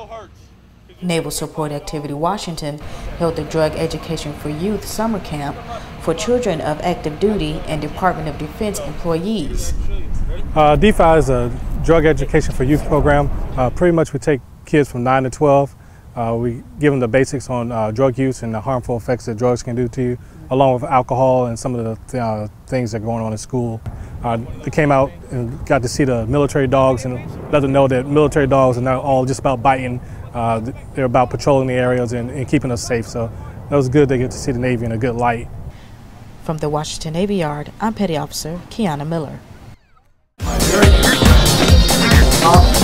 Naval Support Activity Washington held the Drug Education for Youth summer camp for children of active duty and Department of Defense employees. DEFY is a drug education for youth program. Pretty much we take kids from 9 to 12. We give them the basics on drug use and the harmful effects that drugs can do to you, along with alcohol and some of the things that are going on in school. They came out and got to see the military dogs and let them know that military dogs are not all just about biting. They're about patrolling the areas and keeping us safe. So that was good. They get to see the Navy in a good light. From the Washington Navy Yard, I'm Petty Officer Kiana Miller.